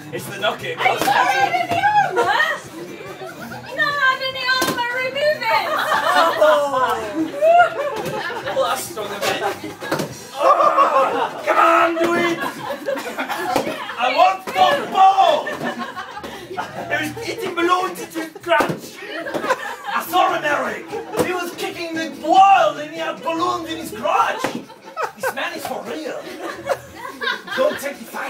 It's the knocking. Are you alright in the armour? Not having the armour, remove it! Well, that's strong a bit. Oh, come on, do it! I want football! He was eating balloons into his crotch. I saw him, Eric. He was kicking the wall and he had balloons in his crotch. This man is for real. Don't take the fight.